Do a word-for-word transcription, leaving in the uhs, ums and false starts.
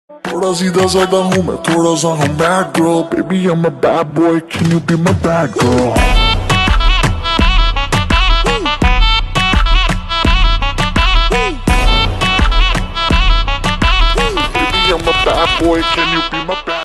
थोड़ा सीधा साधा हूँ मैं, थोड़ा सा हूँ bad girl. Baby I'm a bad boy, can you be my bad girl? Baby I'm a bad boy, can you be my